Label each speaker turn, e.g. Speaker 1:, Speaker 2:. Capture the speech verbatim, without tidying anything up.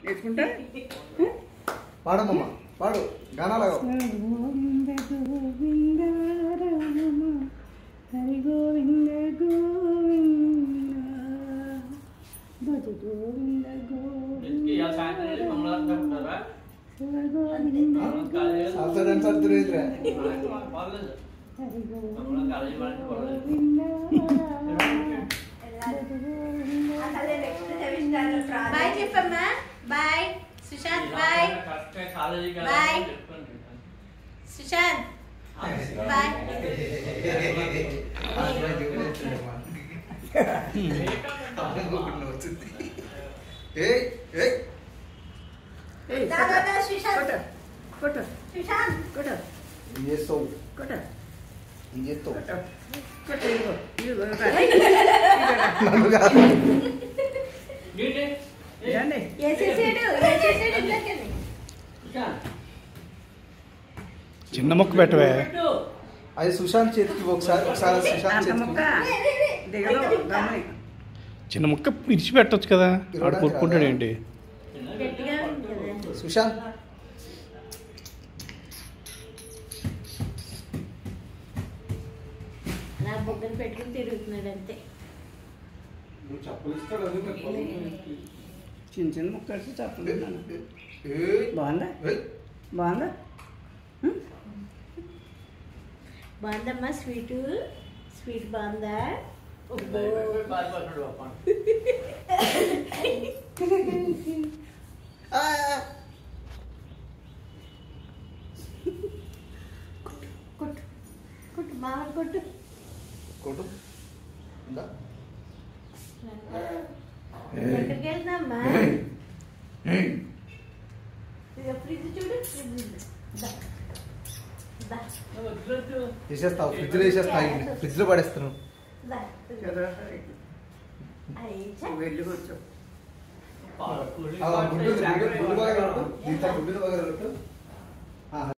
Speaker 1: ఎత్తుకుంటా
Speaker 2: పాడమ్మా పాడు గానాలాగా
Speaker 1: గోవింద గోవింద రామ హరి గోవింద గోవింద భజ గోవింద గోవింద
Speaker 3: బాయ్ చెప్పమ్మా bye Sushant bye bye Sushant bye దాదా సుశాంత్
Speaker 1: కొట్ట
Speaker 3: సుశాంత్
Speaker 1: కొట్ట
Speaker 2: ये सो
Speaker 1: కొట్ట
Speaker 2: ये तो
Speaker 1: కొట్ట కొట్ట ఇదిగో ఇదిగో రండి
Speaker 3: వేసేసాడు వేసేసాడు ఇంట్లోకెళ్ళి
Speaker 4: చిన్న మొక్క పెట్టవే
Speaker 2: అది సుశాంత్ చేతికి ఒకసారి ఒకసారి సుశాంత్
Speaker 1: అంత ముక్క
Speaker 2: చేతికి
Speaker 1: దిగదు గమని
Speaker 4: చిన్న మొక్క ఇరిచి పెట్టచ్చు కదా ఆడు కొట్టుకుంటాడు ఏంటి
Speaker 3: గట్టిగా ఉంది కదా
Speaker 2: సుశాంత్
Speaker 3: నా బొగ్గలు పెట్టుకుని తిరుగుతున్నాడు అంతే
Speaker 1: చిన్న చిన్న ముక్క కలిసి చెప్పలేను
Speaker 2: ఏయ్
Speaker 1: బాగుందా
Speaker 2: ఏయ్
Speaker 1: బాగుందా
Speaker 3: బాగుందమ్మా స్వీట్ స్వీట్ బాగుందా కొట్టు కొట్టు బాగా కొట్టు
Speaker 2: కొట్టు ఉందా
Speaker 3: ఎక్కడికి వెళ్తామ్మా ఫ్రిడ్జ్ చూడు ఫ్రిడ్జ్
Speaker 2: వేసేస్తావు ఫ్రిడ్జ్ లో వేసేస్తావు ఫ్రిడ్జ్ లో పడేస్తున్నావు
Speaker 1: వెళ్ళి కూర్చో
Speaker 2: గుడ్డు గుడ్డు బాగా గుడ్డు బాగా